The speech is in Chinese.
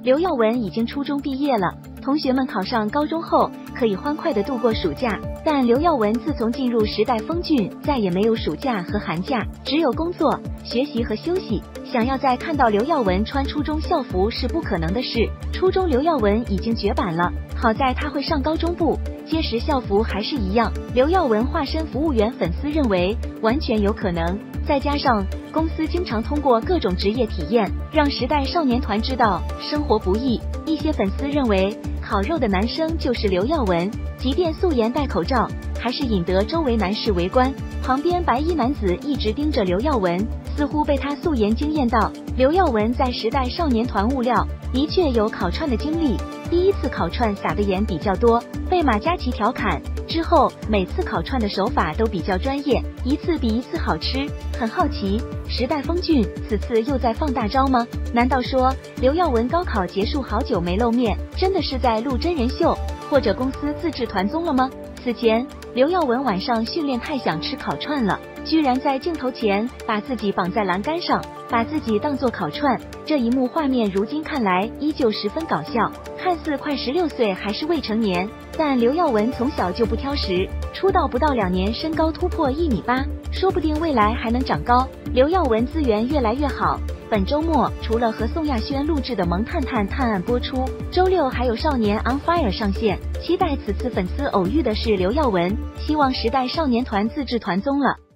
刘耀文已经初中毕业了，同学们考上高中后可以欢快地度过暑假，但刘耀文自从进入时代峰峻，再也没有暑假和寒假，只有工作、学习和休息。想要再看到刘耀文穿初中校服是不可能的事，初中刘耀文已经绝版了。好在他会上高中部，届时校服还是一样。刘耀文化身服务员，粉丝认为完全有可能。再加上公司经常通过各种职业体验，让时代少年团知道生活不易。一些粉丝认为烤肉的男生就是刘耀文，即便素颜戴口罩，还是引得周围男士围观。旁边白衣男子一直盯着刘耀文，似乎被他素颜惊艳到。刘耀文在时代少年团物料的确有烤串的经历，第一次烤串撒的盐比较多，被马嘉祺调侃。之后每次烤串的手法都比较专业，一次比一次好吃。很好奇，时代峰峻此次又在放大招吗？难道说刘耀文高考结束好久没露面，真的是在录真人秀，或者公司自制团综了吗？此前刘耀文晚上训练太想吃烤串了，居然在镜头前把自己绑在栏杆上，把自己当作烤串。这一幕画面如今看来依旧十分搞笑，看似快16岁还是未成年，但刘耀文从小就不挑食，出道不到2年身高突破1.8米，说不定未来还能长高。刘耀文资源越来越好。本周末除了和宋亚轩录制的《萌探探探案》播出，周六还有《少年 on fire》上线，期待此次粉丝偶遇的是刘耀文，希望时代少年团自制团综了。